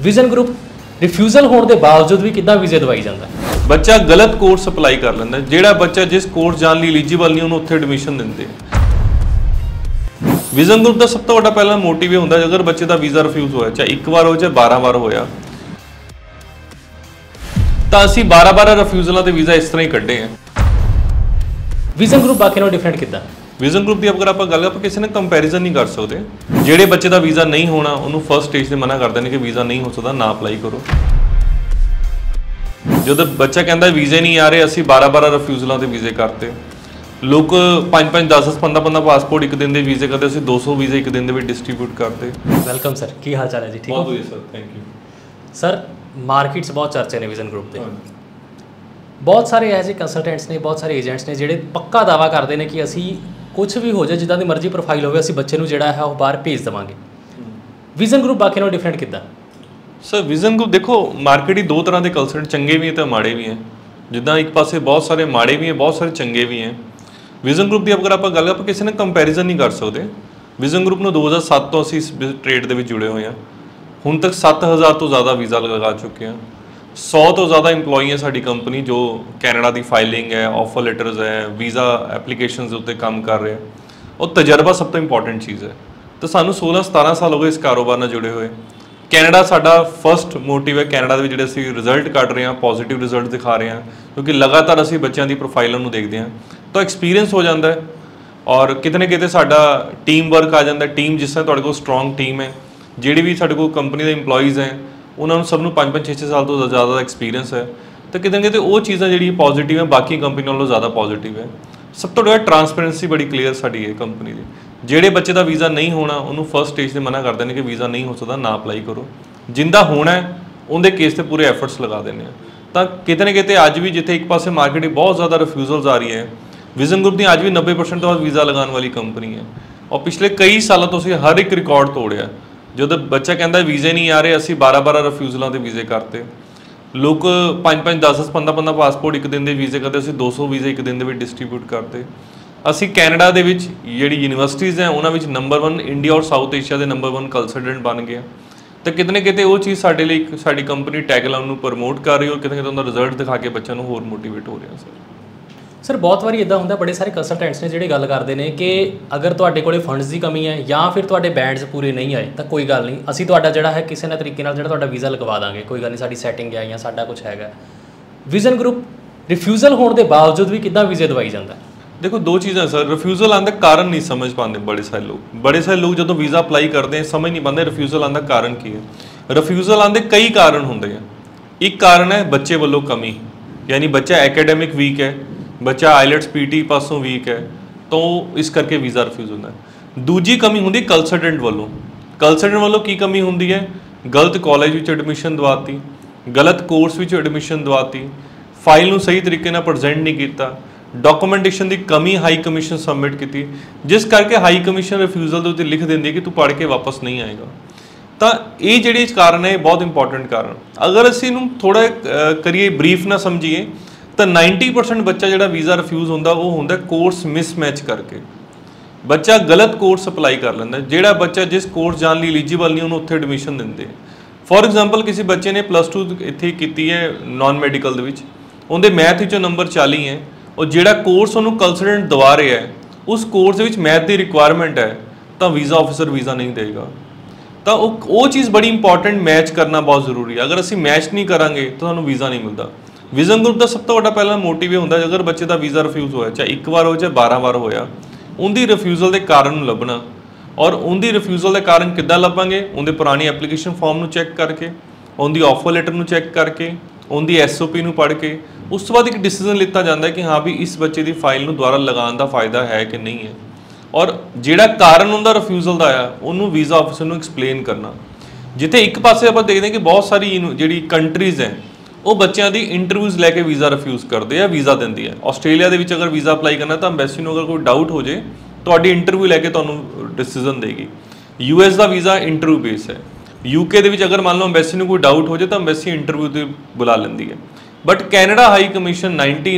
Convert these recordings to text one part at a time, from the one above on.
Vision group refusal होने के बावजूद भी कितना वीज़े दवाई जाता है। बच्चा गलत कोर्स अप्लाई कर लेंदा है। जिहड़ा बच्चा जिस कोर्स जाने लई एलिजिबल नहीं उन्होंने उत्थे एडमिशन दिंदे। विजन ग्रुप का सब तो वड्डा पहला मोटिव ये हुंदा अगर बच्चे का वीज़ा रिफ्यूज होया चाहे एक बार हो चाहे 12 बार होया तो असीं 12 रिफ्यूजलों के वीज़ा इस तरह ही कड्ढे हैं। विजन ग्रुप बाकी नालों डिफरेंट कितना? विजन ग्रुप की अगर आप गल किसी ने कंपैरिजन नहीं कर सकते। जिहड़े बच्चे का वीज़ा नहीं होना उन्होंने फर्स्ट स्टेज से मना कर देने कि वीज़ा नहीं हो सकता ना अप्लाई करो। जो बच्चा कहता वीज़े नहीं आ रहे असीं 12 रिफ्यूजलों के वीज़े करते। लोग 5-5 10 15 पासपोर्ट एक दिन के वीज़े करते असीं 200 वीज़े एक दिन के डिस्ट्रीब्यूट करते। वेलकम सर, की हाल चाल है जी? ठीक बहुत बढ़िया sir, thank you sir. Market बहुत चर्चे ने विजन ग्रुप के, बहुत सारे ऐसे कंसलटेंट्स ने, बहुत सारे एजेंट्स ने जिहड़े पक्का दावा करते हैं कि असीं कुछ भी हो जाए जिदा की मर्जी प्रोफाइल हो असीं बच्चे नूं जिहड़ा है वो बाहर भेज देवांगे। विजन ग्रुप बाकी नालों डिफरेंट कितना? सर विजन ग्रुप देखो मार्केट ही दो तरह के कंसल्टेंट चंगे भी हैं तो माड़े भी हैं। जिदा एक पासे बहुत सारे माड़े भी हैं बहुत सारे चंगे भी हैं। विजन ग्रुप की अगर आप गल किसी ने कंपैरिजन नहीं कर सकते। विजन ग्रुप में 2007 तो असीं इस ट्रेड के जुड़े हुए हैं। हुण तक 7000 तो ज़्यादा वीज़ा लगा चुके हैं। 100 तो ज़्यादा इंप्लॉई है साड़ी कंपनी जो कैनेडा की फाइलिंग है, ऑफर लैटरस है, वीज़ा एप्लीकेशन के उत्ते काम कर रहे हैं। और तजर्बा सब तो इंपॉर्टेंट चीज़ है। तो सानू 16-17 साल हो गए इस कारोबार नाल जुड़े हुए। कैनेडा साडा फर्स्ट मोटिव है। कैनेडा के जिहड़े असीं रिजल्ट कढ रहे हैं, पॉजिटिव रिजल्ट दिखा रहे हैं क्योंकि लगातार असीं बच्चों की प्रोफाइलों नूं देखते हैं तो एक्सपीरियंस हो जाता है। और किते ना किते साडा टीम वर्क आ जाता है। टीम जिस तरह तुहाडे कोल स्ट्रॉन्ग टीम है, जिहड़ी भी साडे कोल कंपनी के इंप्लॉईज़ हैं उन्होंने सबनों 5-5 6-6 साल तो ज़्यादा एक्सपीरियंस है। तो किते ना किते वो चीज़ां जिहड़ी पॉजिटिव है बाकी कंपनी नालों ज़्यादा पॉजिटिव है। सब तो वड्डा ट्रांसपेरेंसी बड़ी क्लीयर साडी है कंपनी की। जिहड़े बच्चे का वीज़ा नहीं होना उन्होंने फर्स्ट स्टेज से मना कर देने कि वीज़ा नहीं हो सकता ना अप्लाई करो। जिंदा होना है उनके केस से पूरे एफर्ट्स लगा देने। तो किते ना किते अज भी जिथे एक पासे मार्केट बहुत ज़्यादा रिफ्यूजल्स आ रही है, विजन ग्रुप की अज भी 90% तो वीज़ा लगाने वाली कंपनी है। और पिछले कई सालों तो असीं हर एक रिकॉर्ड तोड़िया। जो बच्चा कहता वीज़े नहीं आ रहे असीं 12 रिफ्यूजलों के वीज़े करते। लोग 5-5 10 15 पासपोर्ट एक दिन के वीज़े करते असीं 200 वीज़े एक दिन के डिस्ट्रीब्यूट करते। असीं कैनेडा दे विच जिहड़ी यूनिवर्सिटीज़ हैं उन्हां विच नंबर 1 इंडिया और साउथ एशिया के नंबर 1 कंसलटेंट बन गए। तो किते ना किते वो चीज़ साडे लई साडी कंपनी टैगलाइन नूं प्रमोट कर रही है और किते ना किते उनका रिजल्ट दिखा के बच्चों नूं होर मोटिवेट हो रहा सर। सर बहुत बार इदा होंदा बड़े सारे कंसलटेंट्स ने जिहड़े गल करते हैं कि अगर तुहाडे कोले फंड्स की कमी है या फिर तुहाडे बैंड्स पूरे नहीं आए तो कोई गल नहीं, असीं तुहाडा जिहड़ा है किसी ना तरीके नाल जिहड़ा तुहाडा वीज़ा लगवा दांगे, कोई गल नहीं, साडी सैटिंग है या साडा कुछ हैगा। विजन ग्रुप रिफ्यूजल होने के बावजूद भी कितना वीज़े दवाई जाता है? देखो दो चीज़ें सर, रिफ्यूजल आने का कारण नहीं समझ पाते बड़े सारे लोग जो वीज़ा अप्लाई करते हैं समझ नहीं पाते रिफ्यूजल आने का कारण की है। रिफ्यूजल आने कई कारण होंगे हैं। एक कारण है बच्चे वालों कमी, यानी बच्चा एकेडमिक वीक है, बच्चा आईलैट्स पीटी पासों वीक है तो इस करके वीज़ा रिफ्यूज होता है। दूजी कमी होंगी कंसलटेंट वालों। कंसलटेंट वालों की कमी होंगी है गलत कॉलेज में एडमिशन दवाती, गलत कोर्स में एडमिशन दवाती, फाइल में सही तरीके नाल प्रजेंट नहीं किया, डॉक्यूमेंटेशन की कमी हाई कमीशन सबमिट की, जिस करके हाई कमीशन रिफ्यूजल के उत्ते लिख देंदी है कि तू पढ़ के वापस नहीं आएगा। तो ये जिहड़े कारण है बहुत इंपॉर्टेंट कारण। अगर असीं नूं थोड़ा करिए ब्रीफ ना समझिए तो 90% बच्चा जिहड़ा वीज़ा रिफ्यूज होंदा वो होंदा कोर्स मिसमैच करके। बच्चा गलत कोर्स अप्लाई कर लैंदा। जिहड़ा बच्चा जिस कोर्स जाने लई एलिजिबल नहीं उन्होंने उत्थे एडमिशन दिंदे। फॉर एग्जाम्पल किसी बच्चे ने +2 इत्थे कीती है नॉन मैडिकल दे विच, उहदे मैथ विचों नंबर 40 है और जिहड़ा कोर्स उन्होंने कंसलटेंट दवा रहा है उस कोर्स विच मैथ की रिक्वायरमेंट है तो वीज़ा ऑफिसर वीज़ा नहीं देगा। तो वो चीज़ बड़ी इंपॉर्टेंट मैच करना बहुत जरूरी है। अगर असीं मैच नहीं करांगे तो सानूं वीज़ा नहीं मिलता। विजन ग्रुप का सब तो वड्डा पहला मोटिव ये हुंदा अगर बच्चे का वीज़ा रिफ्यूज होया चाहे एक बार हो चाहे 12 बार होया उनकी रिफ्यूजल के कारण लभना। और उनकी रिफ्यूजल के कारण किद्दां लभांगे? उनके पुरानी एप्लीकेशन फॉर्म नूं चैक करके, उनकी ऑफर लैटर नूं चैक करके, उनकी SOP नूं पढ़ के उस तो बाद एक डिसीजन लिता जाता है कि हाँ भी इस बच्चे की फाइल नूं दुबारा लगाने का फायदा है कि नहीं है। और जिहड़ा कारण उनका रिफ्यूजल का आया उन्होंने वीज़ा ऑफिसर नूं एक्सप्लेन करना। जिथे एक पासे आप देखते हैं कि बहुत सारी जिहड़ी कंट्रीज़ हैं वो बच्चों की इंटरव्यूज़ लैके वीज़ा रिफ्यूज करते हैं, वीज़ा देंदी है। आस्ट्रेलिया के विच अगर वीज़ा अप्लाई करना तो अंबैसी में अगर कोई डाउट हो जाए तो इंटरव्यू लैके तुहानूं डिसीजन देगी। US का वीज़ा इंटरव्यू बेस है। UK के विच अगर मान लो अंबैसी में कोई डाउट हो जाए तो अंबैसी इंटरव्यू तो बुला लेंदी है। But Canada high commission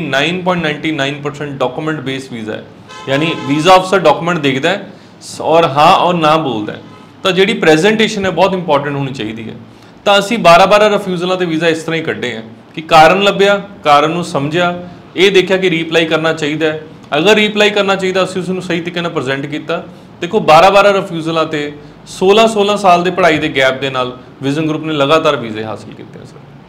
99.99% document based visa है, यानी वीज़ा ऑफिसर डॉक्यूमेंट देखता है और हाँ और ना बोलता है। तो जी प्रेजेंटेशन है बहुत इंपॉर्टेंट होनी चाहिए है। ਤਾਂ ਅਸੀਂ 12 ਰਿਫਿਊਜ਼ਲਾਂ ਤੇ ਵੀਜ਼ਾ ਇਸ ਤਰ੍ਹਾਂ ਹੀ ਕੱਢੇ ਆ ਕਿ ਕਾਰਨ ਲੱਭਿਆ, ਕਾਰਨ ਨੂੰ ਸਮਝਿਆ, ਇਹ ਦੇਖਿਆ ਕਿ ਰੀਅਪਲਾਈ ਕਰਨਾ ਚਾਹੀਦਾ ਹੈ। ਅਗਰ ਰੀਅਪਲਾਈ ਕਰਨਾ ਚਾਹੀਦਾ ਅਸੀਂ ਉਸ ਨੂੰ ਸਹੀ ਤਰੀਕੇ ਨਾਲ ਪ੍ਰੈਜ਼ੈਂਟ ਕੀਤਾ। ਦੇਖੋ 12 ਰਿਫਿਊਜ਼ਲਾਂ ਤੇ 16 ਸਾਲ ਦੇ ਪੜ੍ਹਾਈ ਦੇ ਗੈਪ ਦੇ ਨਾਲ ਵਿਜ਼ਨ ਗਰੁੱਪ ਨੇ ਲਗਾਤਾਰ ਵੀਜ਼ੇ ਹਾਸਿਲ ਕੀਤੇ ਸਰ।